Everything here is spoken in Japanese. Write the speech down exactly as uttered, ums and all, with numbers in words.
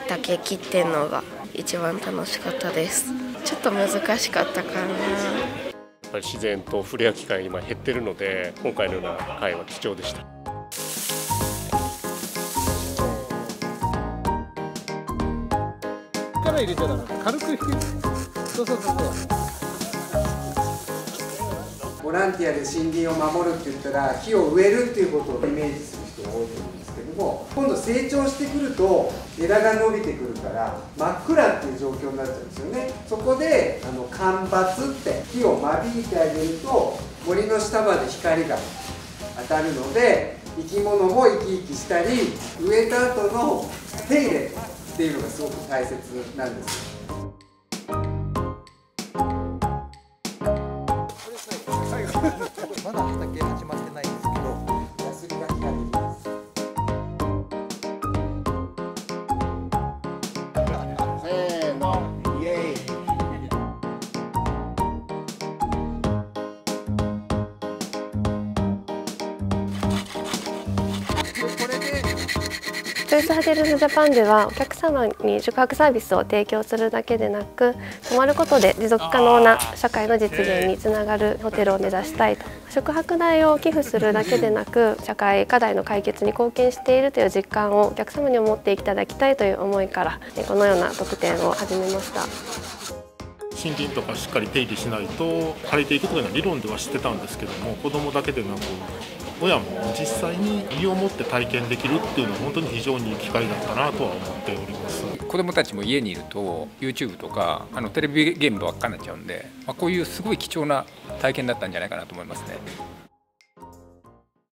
だけ切ってんのが一番楽しかったです。ちょっと難しかったかな。 やっぱり自然と触れ合う機会今減ってるので、今回のような会は貴重でした。 力入れちゃダメ。軽く引き。そうそうそうそう。 ボランティアで森林を守るって言ったら木を植えるっていうことをイメージする人が多いと思うんですけども、今度成長してくると枝が伸びてくるから真っ暗っていう状況になっちゃうんですよね。そこであの間伐って木を間引いてあげると森の下まで光が当たるので生き物も生き生きしたり、植えた後の手入れっていうのがすごく大切なんですよ。 まだ畑始まってないんですけど、ヤスリが光ります。 せーの、イエイ。 チョイスホテルズジャパンではお客様に宿泊サービスを提供するだけでなく、泊まることで持続可能な社会の実現につながるホテルを目指したいと。宿泊代を寄付するだけでなく、社会課題の解決に貢献しているという実感をお客様に思っていただきたいという思いから、このような特典を始めました。 森林とかしっかり手入れしないと枯れていくというのは理論では知ってたんですけども、子どもだけでなく親も実際に身をもって体験できるっていうのは本当に非常にいい機会だったなとは思っております。 子どもたちも家にいると YouTube とかあのテレビゲームばっかりになっちゃうんで、まあ、こういうすごい貴重な体験だったんじゃないかなと思いますね。